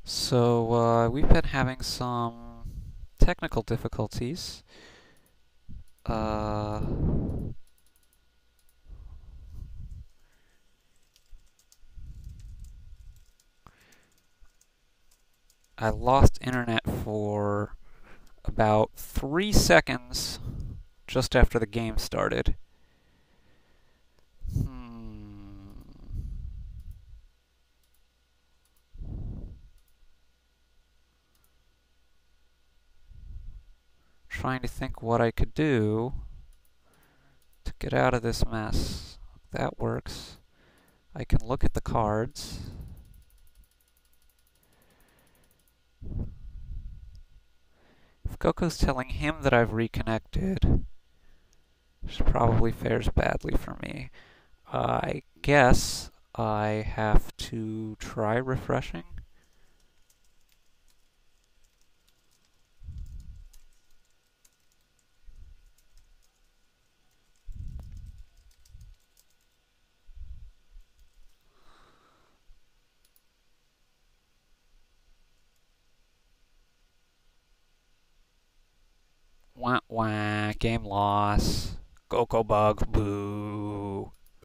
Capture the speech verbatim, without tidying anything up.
So, uh, we've been having some technical difficulties. Uh, I lost internet for about three seconds just after the game started. Hmm. Trying to think what I could do to get out of this mess. That works. I can look at the cards. If GOKO's telling him that I've reconnected, which probably fares badly for me, I guess I have to try refreshing. Wah wah, game loss. GOKO bug, boo.